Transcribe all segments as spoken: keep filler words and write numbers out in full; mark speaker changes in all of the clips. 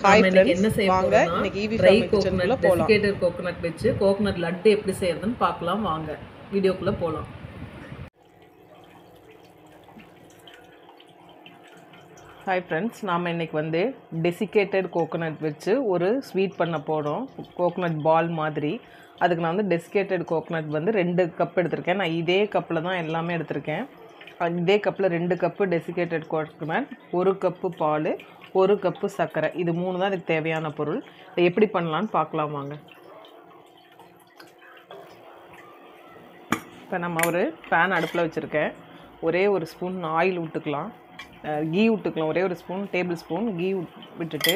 Speaker 1: Hi friends, என்ன செய்ய போறோம்னா இன்னைக்கு ஈவி ஃபேமிலி கிச்சனுக்குள்ள போலாம்.
Speaker 2: டெசிகேட்டட் கோகனட் வெச்சு கோகனட் லட்டு எப்படி செய்யறதுன்னு பார்க்கலாம். வாங்க வீடியோக்குள்ள போலாம். ஹாய் ஃப்ரெண்ட்ஸ், நாம் இன்றைக்கி வந்து டெசிகேட்டட் கோகோனட் வச்சு ஒரு ஸ்வீட் பண்ண போகிறோம். கோகோனட் பால் மாதிரி. அதுக்கு நான் வந்து டெசிகேட்டட் கோகோனட் வந்து ரெண்டு கப் எடுத்திருக்கேன். நான் இதே கப்பில் தான் எல்லாமே எடுத்திருக்கேன். இதே கப்பில் ரெண்டு கப்பு டெசிகேட்டட் கோகோனட், ஒரு கப்பு பால், ஒரு கப்பு சர்க்கரை, இது மூணு தான் இதுக்கு தேவையான பொருள். இதை எப்படி பண்ணலான்னு பார்க்கலாம் வாங்க. இப்போ நம்ம ஒரு பேன் அடுப்பில் வச்சுருக்கேன். ஒரே ஒரு ஸ்பூன் ஆயில் விட்டுக்கலாம், கீ விட்டுக்கலாம். ஒரே ஒரு ஸ்பூன் டேபிள் ஸ்பூன் கீ விட்டுட்டு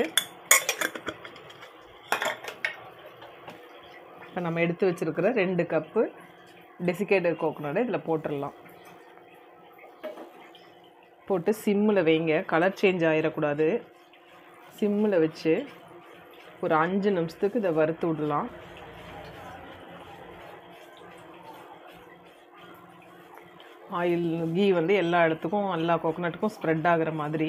Speaker 2: இப்போ நம்ம எடுத்து வச்சுருக்கிற ரெண்டு கப்பு டெசிகேட்டட் கோகோனட் இதில் போட்டுடலாம். போட்டு சிம்மில் வைங்க, கலர் சேஞ்ச் ஆகிடக்கூடாது. சிம்மில் வச்சு ஒரு அஞ்சு நிமிஷத்துக்கு இதை வறுத்து விடலாம். ஆயில் கீ வந்து எல்லா இடத்துக்கும் எல்லா கோகோனட்டுக்கும் ஸ்ப்ரெட் ஆகிற மாதிரி.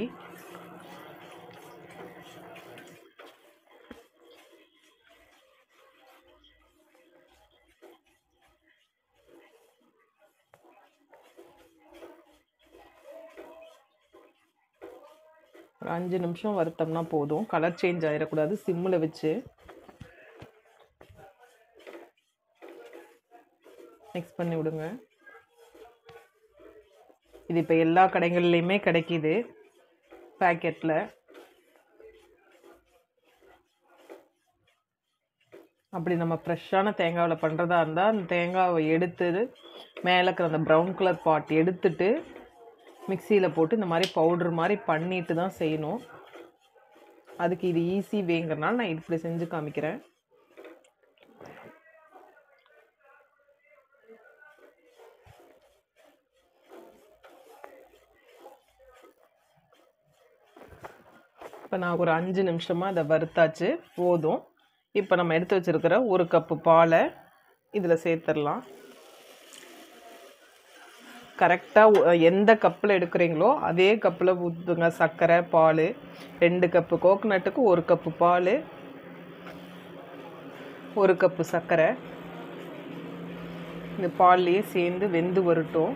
Speaker 2: ஒரு அஞ்சு நிமிஷம் வறுத்தோம்னா போதும், கலர் சேஞ்ச் ஆகிடக்கூடாது. சிம்மில் வச்சு மிக்ஸ் பண்ணி விடுங்க. இது இப்போ எல்லா கடைகள்லையுமே கிடைக்கிது பேக்கெட்டில். அப்படி நம்ம ஃப்ரெஷ்ஷான தேங்காவில் பண்ணுறதா இருந்தால் அந்த தேங்காவை எடுத்து மேலே இருக்கிற அந்த ப்ரௌன் கலர் பார்ட் எடுத்துட்டு மிக்சியில் போட்டு இந்த மாதிரி பவுட்ரு மாதிரி பண்ணிட்டு தான் செய்யணும். அதுக்கு இது ஈஸி வேங்கிறனால நான் இப்படி செஞ்சு காமிக்கிறேன். இப்போ நான் ஒரு அஞ்சு நிமிஷமாக அதை வறுத்தாச்சு, போதும். இப்போ நம்ம எடுத்து வச்சுருக்கிற ஒரு கப்பு பாலை இதில் சேர்த்துடலாம். கரெக்டாக எந்த கப்பில் எடுக்கிறீங்களோ அதே கப்பில் ஊற்றுங்க. சர்க்கரை, பால், ரெண்டு கப்பு கோகோனட்டுக்கு ஒரு கப்பு பால், ஒரு கப்பு சர்க்கரை. இந்த பால்லையே சேர்ந்து வெந்து வரட்டும்.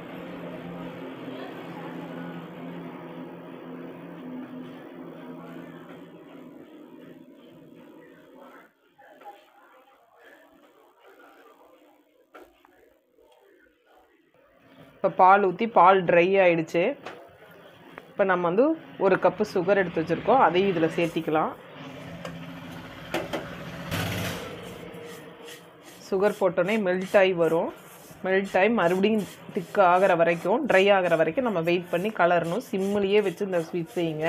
Speaker 2: இப்போ பால் ஊற்றி பால் ட்ரை ஆகிடுச்சு. இப்போ நம்ம வந்து ஒரு கப்பு சுகர் எடுத்து வச்சுருக்கோம், அதையும் இதில் சேர்த்திக்கலாம். சுகர் போட்டோன்னே மெல்ட் ஆகி வரும். மெல்ட் ஆகி மறுபடியும் திக்கு ஆகிற வரைக்கும், ட்ரை ஆகிற வரைக்கும் நம்ம வெயிட் பண்ணி கலரணும். சிம்மிலேயே வச்சு இந்த ஸ்வீட் செய்யுங்க.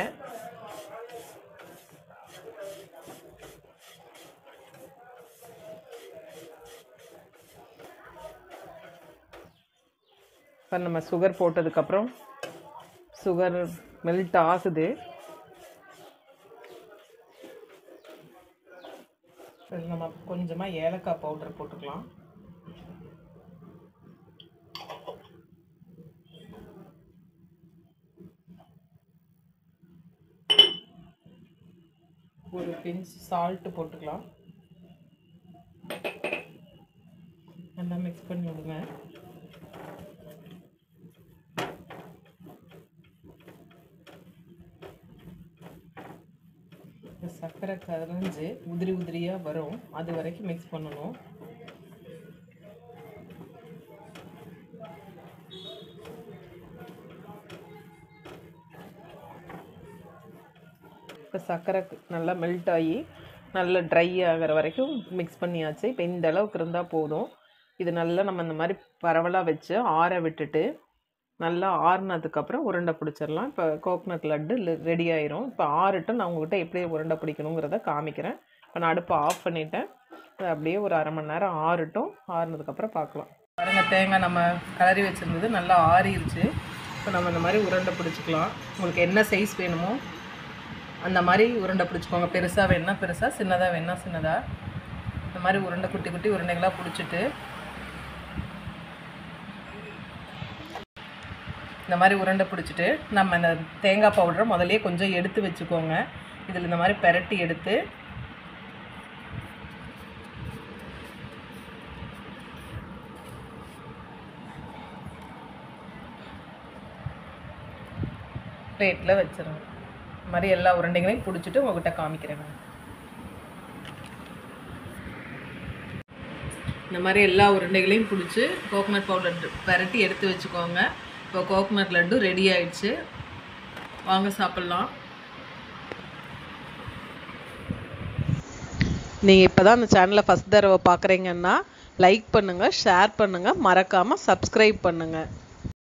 Speaker 2: இப்போ நம்ம சுகர் போட்டதுக்கப்புறம் சுகர் மெல்ட் ஆகுது. நம்ம கொஞ்சமாக ஏலக்காய் பவுடர் போட்டுக்கலாம். ஒரு பிஞ்ச் சால்ட்டு போட்டுக்கலாம். நல்லா மிக்ஸ் பண்ணி விடுங்க. சர்க்கரை கரைஞ்சி உதிரி உதிரியாக வரும், அது வரைக்கும் மிக்ஸ் பண்ணணும். இப்போ சர்க்கரை நல்லா மெல்ட் ஆகி நல்லா ட்ரை ஆகிற வரைக்கும் மிக்ஸ் பண்ணியாச்சு. இப்போ இந்த அளவுக்கு இருந்தால் போதும். இது நல்லா நம்ம இந்த மாதிரி பரவலாக வச்சு ஆற விட்டுட்டு நல்லா ஆறுனதுக்கப்புறம் உருண்டை பிடிச்சிடலாம். இப்போ கோகோனட் லட்டு ரெடி ஆயிரும். இப்போ ஆறுட்டும் நான் உங்கள்கிட்ட எப்படி உருண்டை பிடிக்கணுங்கிறத காமிக்கிறேன். இப்போ நான் அடுப்பை ஆஃப் பண்ணிவிட்டேன். அப்படியே ஒரு அரை மணி நேரம் ஆறுட்டும். ஆறுனதுக்கப்புறம் பார்க்கலாம். பாருங்க, தேங்காய் நம்ம கலரி வச்சுருந்தது நல்லா ஆறிடுச்சு. இப்போ நம்ம இந்த மாதிரி உருண்டை பிடிச்சிக்கலாம். உங்களுக்கு என்ன சைஸ் வேணுமோ அந்த மாதிரி உருண்டை பிடிச்சிக்கோங்க. பெருசாக வேணுன்னா பெருசாக, சின்னதாக வேணுன்னா சின்னதாக. இந்த மாதிரி உருண்டை குட்டி குட்டி உருண்டைகளாக பிடிச்சிட்டு இந்த மாதிரி உருண்டை பிடிச்சிட்டு நம்ம இந்த தேங்காய் பவுடரை முதல்ல கொஞ்சம் எடுத்து வச்சுக்கோங்க. இதில் இந்த மாதிரி பெரட்டி எடுத்து பிளேட்டில் வச்சிருங்க. இந்த மாதிரி எல்லா உருண்டைகளையும் பிடிச்சிட்டு உங்கள்கிட்ட காமிக்கிறேன். இந்த மாதிரி எல்லா உருண்டைகளையும் பிடிச்சி கோகோனட் பவுடர் பெரட்டி எடுத்து வச்சுக்கோங்க. இப்போ கோகோனட் லட்டு ரெடி ஆயிடுச்சு. வாங்க சாப்பிட்லாம்.
Speaker 1: நீங்கள் இப்போ தான் இந்த சேனலை ஃபஸ்ட் தடவை பார்க்குறீங்கன்னா லைக் பண்ணுங்கள், ஷேர் பண்ணுங்கள், மறக்காமல் சப்ஸ்கிரைப் பண்ணுங்கள்.